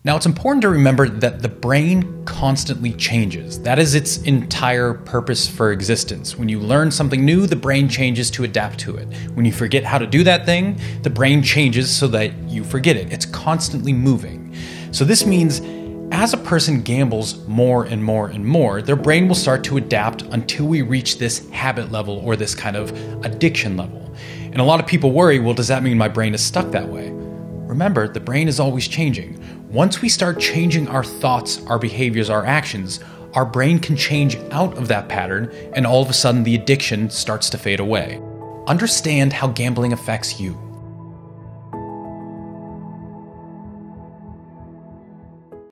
Now, it's important to remember that the brain constantly changes. That is its entire purpose for existence. When you learn something new, the brain changes to adapt to it. When you forget how to do that thing, the brain changes so that you forget it. It's constantly moving. So this means as a person gambles more and more and more, their brain will start to adapt until we reach this habit level or this kind of addiction level. And a lot of people worry, well, does that mean my brain is stuck that way? Remember, the brain is always changing. Once we start changing our thoughts, our behaviors, our actions, our brain can change out of that pattern, and all of a sudden the addiction starts to fade away. Understand how gambling affects you.